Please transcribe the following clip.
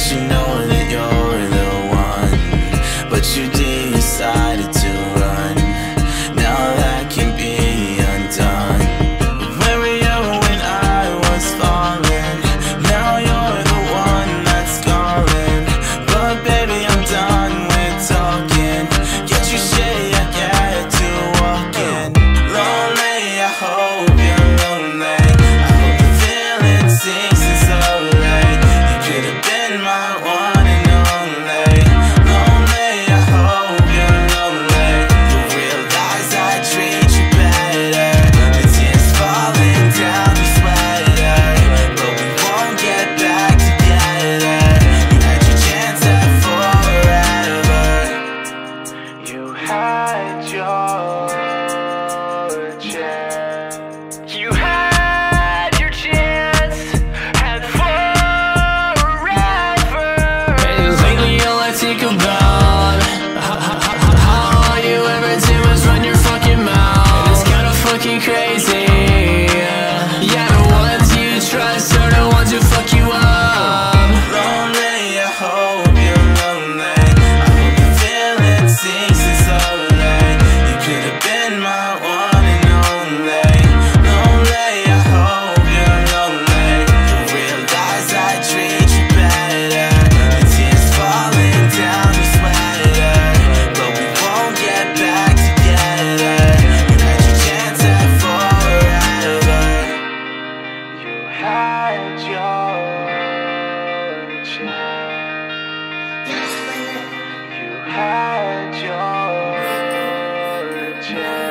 you know that you're the one, but you decided to run. Now that can be undone. Where were you when I was falling? Now you're the one that's calling. But baby, I'm done with talking. Get your shit, I get to walking. Lonely, I hope you're lonely. I hope the feeling sinks in slowly. You could have been my one and only. Lonely, I hope you're lonely. You realize I treat you better. The tears falling down your sweater, but we won't get back together. You had your chance at forever. You had your chance. You had your chance, and forever. And lately all I think about, how all you ever did was run your fucking mouth. And it's kinda fucking crazy. Yeah, the ones you trust are the ones who fuck you up. Lonely, I hope you're lonely. I hope the feeling sinks in slowly. You could have been my one and only. Lonely, I hope you're lonely. You realize I treat you better. The tears falling down your sweater, but we won't get back together. You had your chance at forever. You had your chance. You had your chance.